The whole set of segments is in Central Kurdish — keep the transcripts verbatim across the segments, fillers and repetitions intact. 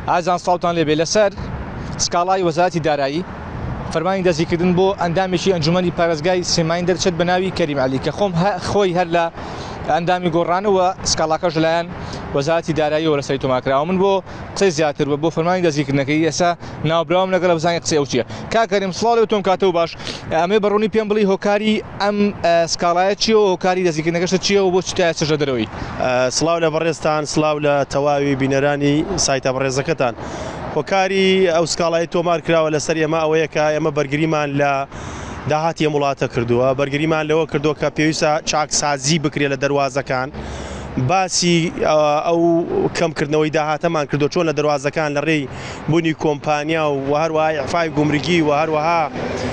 ئازان ساڵتان لێبێ لەسەر سکاڵای وەزارەتی دارایی فەرمانی دەستگیرکردن بۆ ئەندامێکی ئەنجومەنی پارێزگای سێماین دەرچێت بە ناوی کەریم عەلی کە خۆم خۆی هەر لە ئەندامی گۆڕانەوە سکاڵاکەش لایەن وەزارەتی داراییەوە لەسەری تۆمارکراوە. من بۆ قسەی زیاتر بە بۆ فەرمانی دەستگیرکردنەکەی ئێستا ناوبراوم لەگەڵ بزانانی قسەی ئەو چییە. کاکەریم سڵاو تۆم کاتەوە باش، ئەمێ بەڕوونی پێم بڵی هۆکاری ئەم سکاڵایە چییە و هۆکاری دەستگیرکردنەکەشە چییە و بۆ چتایە سەژە دەرەوەی؟ سڵاو لە بەڕێستان، سڵاو لە تەواوی بینەرانی سایتە بەڕێزەکەتان. هۆکاری ئەو سکاڵای تۆمار کراوە لەسەر ئێمە ئەوەیە کە ئێمە بەرگریمان لە داهاتی وڵاتە کردووە، بەرگریمان لەوە کردو کە پێویستە چاکسازی بکرێت لە دەواازەکان. باسی ئەو کەمکردنەوەی داهاتەمان کردو چۆن لە دەواازەکان لە ڕێی بوونی کۆمپانیا و هەروەها ئیعفای گومرگی و هەروەها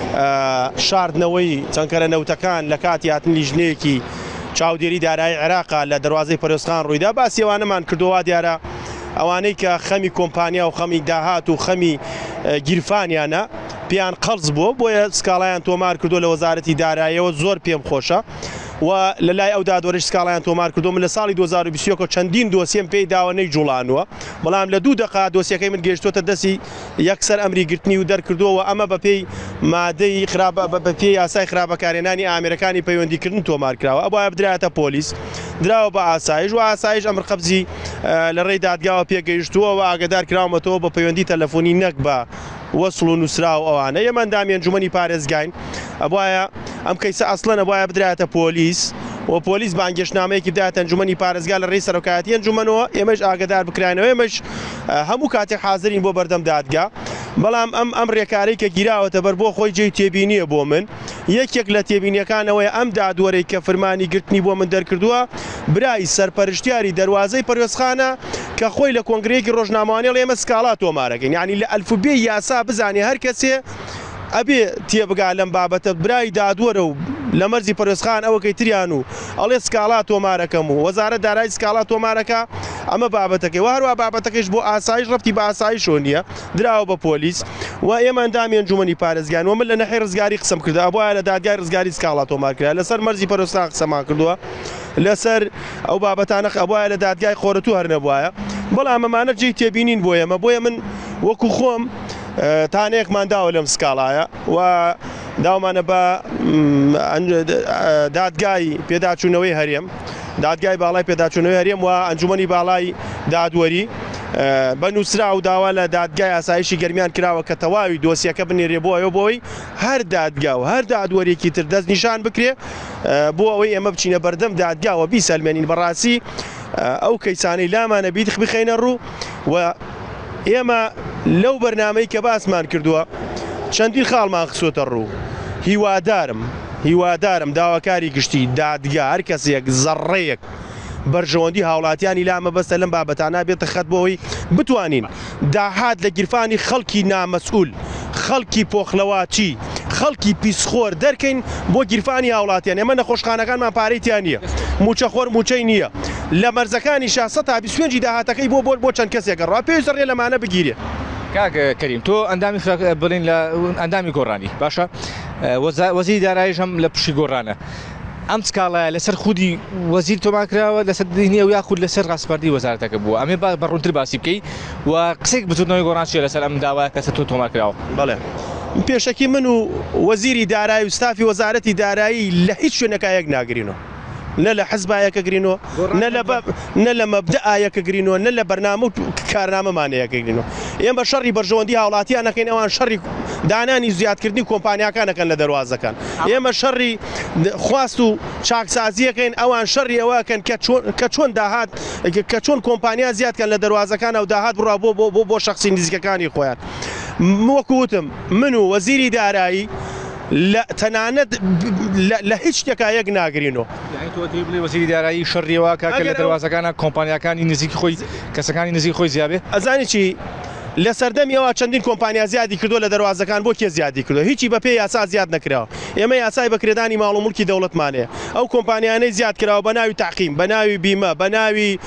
شاردنەوەی چەندکەرە نەوتەکان لە کاتی هاتنی ژنەیەکی چاودێری دارایی عێراقا لە دەواازەی پەرۆستخان ڕوویدا. باسی ئەوانەمان کردووە دیارە ئەوانەی کە خەمی کۆمپانیا و خەمی داهات و خەمی گیرفانیانە پیان قەرز بووە، بۆیە سکاڵایان تۆمار کردو لە وەزارەتی داراییەوە. زۆر پێم خۆشە و لە لای ئەو دادوەرش سکاڵایان تۆمار کردو. من لە ساڵی دوو هەزار و بیست و یەک چەندین دۆسیەم پێی داوە نەیجوڵانوە، بەڵام لە دوو دقا دۆسیەکەی من گەیشتوتە دەستی یەکسەر ئەمری گرتنی و دەرکردووە. ئەمە بەپێی مادەی بەپێی یاسای خراپەکارێنانی ئامێرەکانی پەیوەندیکردن تۆمار کراوە. ئەوە بدرایەتە پۆلیس، دراوە بە ئاسایش و ئاسایش ئەمر قەبزی لە ڕێی دادگاوە پێگەیشتووە و ئاگدار کراومەتەوە بە پەیوەندی تەلەفۆنی نەک بە وەسڵ و نووسرا و ئەوانە. ئێمە ئەندامی ئەنجومەنی پارێزگاین، ئەوایە ئەم کەیسە ئەسڵەن ئەوایە بدرایەتە پۆلیس و پۆلیس بانگێشتنامەیەکی بدایەتە ئەنجومەنی پارێزگا لە ڕێی سەرۆکایەتی ئەنجومەنەوە. ئێمەش ئاگدار بکراینەوە، ئێمەش هەموو کاتێک حازرین بۆ بەردەم دادگا. بەڵام ئەم ئەم ڕێکارەی کە گیراوەتە بەر بۆ خۆی جێی تێبینیە بۆ من. یەکێک لە تێبینیەکانەوەی ئەم دادوەرەی کە فەرمانی گرتنی بۆ من دەرکردووە برای سەرپەرشتیاری دەواازەی پەرۆستخانە کە خۆی لە کۆنگرەیەکی ڕۆژنامەوانیەڵ ئێمە سکاڵا تۆمارەکەین، یعنی لە ئەلفوبێ یاسا بزانێ هەر کەسێ ئەبێ تێبگا لەم بابەتە برای دادوەرە و لە مەرزی پەرۆستخان ئەوەکەی تریان و ئەڵێ سکاڵا تۆمارەکەم و وەزارەت دارایی سکاڵا تۆمارەکە ئەمە بابەتەکەی. وهروە بابەتەکەش بۆ ئاسایش ڕەبتی بە ئاسایشۆ نییە، دراوە بە پۆلیس و ئێمە ئەندامی ئەنجومەنی پارێزگان و من لە نەحەی ڕزگاری قسەم کردو، ئەبوایە لە دادگای ڕزگاری سکاڵا تۆمار کرا، لەسەر مەرزی پەرۆستخان قسەمان کردووە، لەسەر ئەو بابەتانە ئەبوایە لە دادگای خۆرەتوو هەر نەبوایە. بەڵام ئەمانە جێی تێبینین بۆ ئێمە. بۆیە من وەکو خۆم تانەیەکمان داوە لەم سکاڵایە و داومانە بە دادگای پێداچوونەوەی هەرێم، دادگای باڵای پێداچوونەوەی هەرێم و ئەنجومەنی باڵای دادوەری بە نووسرا و داوا لە دادگای ئاسایشی گەرمیان کراوە کە تەواوی دۆسیەکە بنێرێ بۆ ئەوە بۆی هەر دادگا و هەر دادوەرێکی تر دەست نیشان بکرێ بۆ ئەوەی ئێمە بچینە بەردەم دادگاوە بیسەلمێنین. بەڕاستی ئەو کەیسانەی لامانە بیت بخەینە ڕوو و ئێمە لەو بەرنامەی کە باسمان کردووە چەندین خاڵمان خسۆتە ڕوو. هیوادارم هیوادارم داواکاری گشتی دادگا هەر کەسێک زەڕەیەک بەرژەوەندی هاوڵاتیانی لامە بەستە لەم بابەتانە بێتە خەت بۆەوەی بتوانین داهات لە گیرفانی خەڵکی نامەسئول، خەڵکی پۆخلەواچی، خەڵکی پیسخۆر دەرکەین بۆ گیرفانی هاوڵاتیان. ئێمە نەخۆشخانەکانمان پارەی تیان نییە، موچەخۆر موچەی نییە. لە مەرزەکانی شاسە تا بیست و پێنج داهاتەکەی بۆ بۆ بۆ چەند کەسێک ڕوا پێویستە ڕێ لەمانە بگیرێ. کاک کەریم تۆ ئەندامی بڵین لە ئەندامی گۆڕانی باشە، وەزیری داراییش هەم لە پشتی گۆڕانە. ئەم سکاڵایە لەسەر خودی وەزیر تۆمار کراوە لەسەر دینی ئەو یاخود لەسەر ڕاستپەردەی وەزارەتەکە بووە. ئەمێ بەڕوونتر باسی بکەی و قسێک بچوونەوەی گۆڕان چیە لەسەر ئەم داوایە کەسە تۆ تۆمار کراوە؟ بەڵێ پێشەکی من و وەزیری دارایی و ستافی وەزارەتی دارایی لە هیچ شوێنەکە یەک ناگرینەوە، نە لە حەزبایەکە گرینەوە، نە لە مەبدەئایەکە گرینەوە، نە لە بەرنامە و کارنامەمانەیەکە گرینەوە. ئێمە شەڕی بەرژەوەندی هاوڵاتیان نەکەین، ئەوان شەڕی دانانی زیادکردنی کۆمپانیاکانەکەن لە دەواازەکان. ئێمە شەڕی خواست و چاکسازیەکەین، ئەوان شەڕی ئەوەکەن کە چۆن داهات کە چۆن کۆمپانیا زیادکەن لە دەواازەکان و داهات بڕا بۆ بۆ بۆ شەخسی نزیکەکانی خۆیان. وەکوتم من و وەزیری دارایی تەنانەت لە هیچ شتێکا یەک ناگرینەوە. بڵێ وەزیری دارایی شەڕیەوە کاکە لە دەواازەکانە کۆمپانیاکانی نزیکی خۆی کەسەکانی نزیک خۆی زیابێ. ئەزانی چی لە سەردەمی ئەوە چەندین کۆمپانیا زیادی کردو لە دەواازەکان بۆ کێ زیادی کردو؟ هیچی بەپێی یاسا زیاد نەکراوە. ئێمە یاسای بەکرێدانی ماڵ و مڵکی دەوڵەتمانەیە. ئەو کۆمپانیانەی زیاد کراوە بە ناوی تاقیم، بە ناوی بیمە، بە ناوی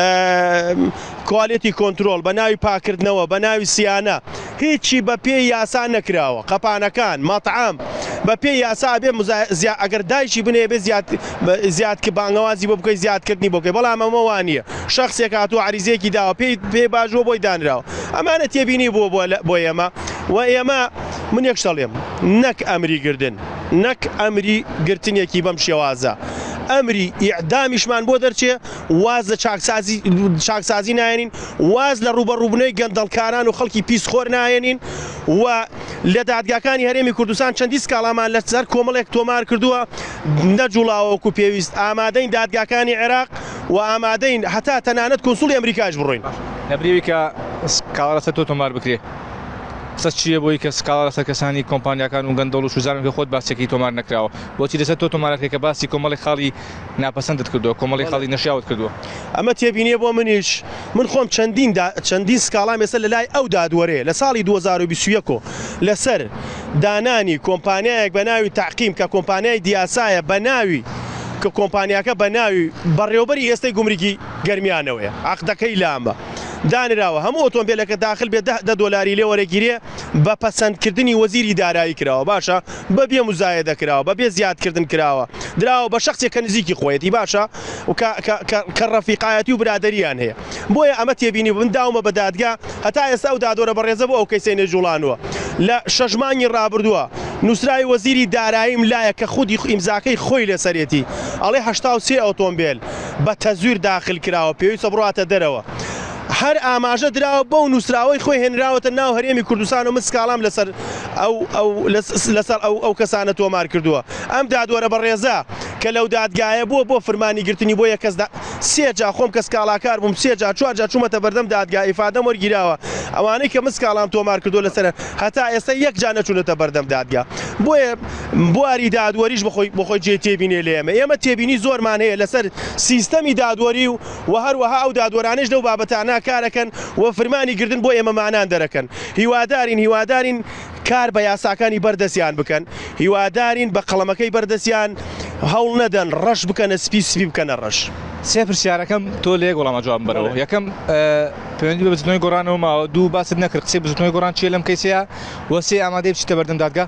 کوالیتی کۆنتترۆل، بە ناوی پاکردنەوە، بە ناوی سیانە، هیچی بەپێی یاسا نەکراوە. قەپانەکان، مەطعام بە پێی یاسا بێ ئەگەر دایشی بنێ بێ زیاد کە بانگەوازی بۆ بکەی زیادکردنی بۆکەی بەڵام ئەمە وانە شخصێک هاتووە عریزێکی داوە پێی پێ باشەوە بۆی دانراوە ئەمانە تێبینی بووە بۆ ئێمە و ئێمە من یەک شەڵێم نەک ئەمری گردن نەک ئەمری گرتنێکی بەم شێوازە ئەمری ئیعدامیشمان بۆ دەرچێ واز لە چاکسازی نایێنین واز لە ڕوبەڕووبنەوەی گەندەڵکاران و خەڵکی پیسخۆر نایێنین و لە دادگاکانی هەرێمی کوردستان چەندی سکاڵامان لە سەر کۆمەڵێک تۆمار کردووە نەجوڵاوەکو پێویست ئامادەین دادگاکانی عێراق و ئامادەین هەتا تەنانەت کۆنسوڵی ئەمریکاش بڕۆین لەبرێوی کە سکاڵا لەسەر تۆ تۆمار بکرێ قسە چییە بۆی کە سکاڵا لەسەر کەسانی کۆمپانیاکان و گەندەڵ و شوزارن کە خۆت باسێکی تۆمار نەکراوە بۆچی لەسەر تۆ تۆمارەکەی کە باسی کۆمەڵی خاڵی ناپەسەندت کردووە کۆمەڵی خاڵی نەشیاوت کردووە ئەمە تێبینیە بۆ منیش من خۆم چەندین چەندین سکاڵام ێستا لە لای ئەو دادوەرێ لە ساڵی دوو هەزار و بیست و یەک لەسەر دانانی کۆمپانیایەک بە ناوی تاقیم کە کۆمپانیای دیاسایە بە ناوی کە کۆمپانیاکە بە ناوی بەڕێوەبەری ئێستای گومرگی گەرمیانەوەیە عەقدەکەی لامە دانراوە هەموو ئۆتۆمبیلەکە داخل بێ دە دۆلاری لێ وەرەگیرێ بە پەسەندکردنی وەزیری دارایی کراوە باشە بەبێ مزایەدە کراوە بەبێ زیادکردن کراوە دراوە بە شخصێک کە نزیکی خۆیەتی باشە کە ڕەفیقایەتی و برادەریان هەیە بۆیە ئەمە تێبینی من داومە بە دادگا هەتا ئێستا ئەو دادۆرە بەڕێزە بۆ ئەو کەیسەی نێجوڵانوە لە شەژمانی ڕابردووە نووسراوی وەزیری داراییم لایە کە خودی ئیمزاکەی خۆی لەسەرێتی ئەڵێ هەشتا و سێ ئۆتۆمبیل بە تەزویر داخل کراوە پێویستە بڕاتە دەرەوە هەر ئاماژە دراوە بەو نووسراوەی خۆی هێنراوەتە ناو هەرێمی کوردستان و من سکاڵام لەسەر لەسەر ئەو کەسانە تۆمار کردووە ئەم دادوەرە بەڕێزە کە لەو دادگایە بووە بۆ فەرمانی گرتنی بۆ یەکەسدا سێجا خۆم کە سکاڵاکار بووم سێجا چوارجا چوومەتە بەردەم دادگا ئیفادەم وەرگیراوە ئەوانەی کە من سکاڵام تۆمار کردو لەسەر هەتا ئێستا یەک جا نەچوونەتە بەردەم دادگا بۆیە بواری دادوەریش بە خۆی جێ تێبینێ لە ئێمە ئێمە تێبینی زۆرمان هەیە لەسەر سیستەمی دادوەری و هەروەها ئەو دادوەرانش لەو بابەتانە کارەکەن و فەرمانی گردن بۆ ئێمە مانان دەرەکەن هیوادارین هیوادارین کار بە یاساکانی بەردەستیان بکەن هیوادارین بە قەڵەمەکەی بەردەستیان هەوڵ نەدەن ڕەش بکەنە سپی سپی بکەنە ڕەش سێ پرسیارەکەم تۆ لە یەک وەڵامە جواب بەرەوە یەکەم پەیوەندی بە بزنەوەی گۆڕانەوە ماوە دوو باست نەکرد قسەی بزنەوەی گۆڕان چیە لەم کەیسەیە وە سێ ئامادەی بچیتە بەردەم دادگا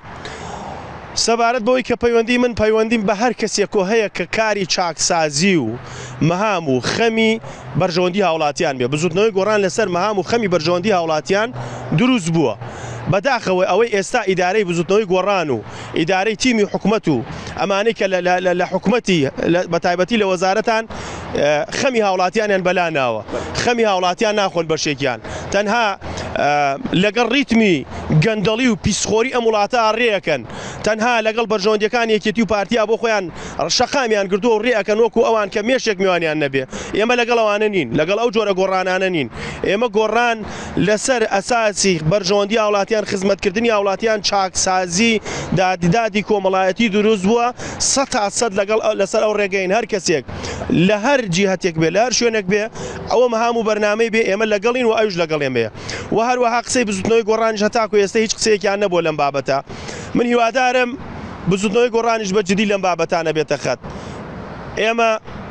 سەبارەت بەوەی کە پەیوەندی من پەیوەندیم بە هەر کەسێکۆ هەیە کە کاری چاکسازی و مەهام و خەمی بەرژەوەندی هاوڵاتیان بێ بزوتنەوەی گۆڕان لەسەر مەهام و خەمی بەرژەوەندی هاوڵاتیان دروست بووە بەداخەوەی ئەوەی ئێستا ئیدارەی بزوتنەوەی گۆڕان و ئیدارەی تیمی حکومەت و ئەمانەی کە لە حکومەتی بە تایبەتی لە وەزارەتان خەمی هاوڵاتیانیان بەلا ناوە خەمی هاوڵاتیان ناخۆن بەشێکیان تەنها لەگەڵ ریتمی گەندەڵی و پیسخۆری ئەم وڵاتە ڕێەکەن تەنها لەگەڵ بەرژەوەندەکان یەکێتی و پارتیا بۆ خۆیان شەقامیان کردووە و ڕێەکەن وەکو ئەوان کە مێشێک میوانیان نەبێ ئێمە لەگەڵ ئەوانە نین لەگەڵ ئەو جۆرە گۆڕانانە نین ئێمە گۆڕان لەسەر ئەساسی بەرژەوەندی هاوڵاتیان خزمەتکردنی هاوڵاتیان چاکسازی دادیدادی کۆمەڵایەتی دروست بووە سەد تا سەد لەگەڵ لەسەر ئەو ڕێگەین هەر کەسێک لە هەر جیهەتێک بێ لە هەر شوێنێک بێ ئەوە مەهام و بەرنامەی بێ ئێمە لەگەڵین و ئەوش لەگەڵ ئێمەیە و هەروەها قسەی بزوتنەوەی گۆڕانیش هەتاکو ئێستا هیچ قسەیەکیان نەبووە لەم بابەتە من هیوادارم بزوتنەوەی گۆڕانیش بە جدی لەم بابەتانە بێتە خەت ئێمە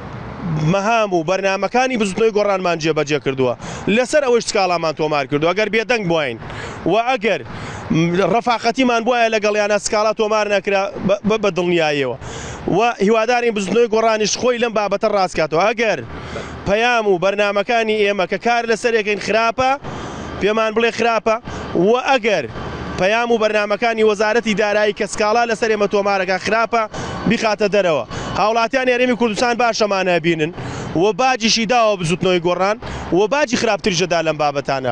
مەهام و بەرنامەکانی بزوتنەوەی گۆڕانمان جێبەجێ کردووە لەسەر ئەوەش سکاڵامان تۆمار کردووە ئەگەر بێدەنگ بووین و ئەگەر ڕەفاقەتیمان بواە لەگەڵیانە سکاڵا تۆمار نەکرا بە دڵنیاییەوە و هیوادارین بزوتنەوەی گۆڕانیش خۆی لەم بابەتە ڕاستکاتەوە ئەگەر پەیام و بەرنامەکانی ئێمە کە کار لەسەرێکین خراپە پێمان بڵێ خراپە و ئەگەر پەیام و بەرنامەکانی وەزارەتی دارایی کە سکاڵا لەسەر ئێمە تۆمارەکە خراپە بیخاتە دەرەوە هاوڵاتیان هەرێمی کوردستان باشەمانە بینن و باجیشی داوە بزوتنەوەی گۆڕان و باجی خراپتریشەدا لەم بابەتانە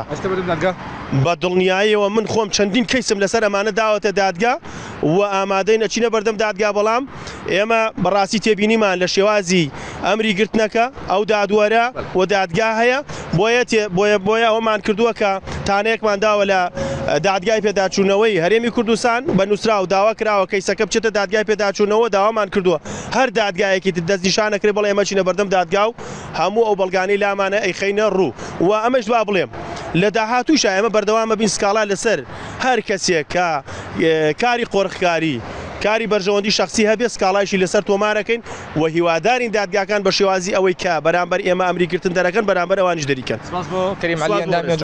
بە دڵنیاییەوە من خۆم چەندین کەیسم لەسەر ئەمانە داوەتە دادگا و ئامادەی نەچینە بەردەم دادگا بەڵام ئێمە بەڕاستی تێبینیمان لە شێوازی ئەمری گرتنەکە ئەو دادوەرە و دادگا هەیە بۆیە بۆیە ئەومان کردووە کە تانەیەکمان داوە لە دادگای پێداچوونەوەی هەرێمی کوردستان بە نووسرا و داوا کراوە کەیسەکە بچێتە دادگای پێداچوونەوە داوامان کردووە هەر دادگایەکی دەستنیشانەکرێ بەڵێ ئێمە چینە بەردەم دادگا و هەموو ئەو بەڵگانەی لامانە ئەیخەینە ڕوو و ئەمەش با بڵێم لە داهاتووشە ئێمە بەردەوامە بین سکاڵا لەسەر هەر کەسێک کە کاری قۆڕخکاری کاری بەرژەوەندی شخصی هەبێ سکاڵایشی لەسەر تۆمارەکەین و هیوادارین دادگاکان بە شێوازی ئەوەی کە بەرامبەر ئێمە ئەمریگرتن دەرەکەن بەرامبەر ئەوانیش دەریکەن.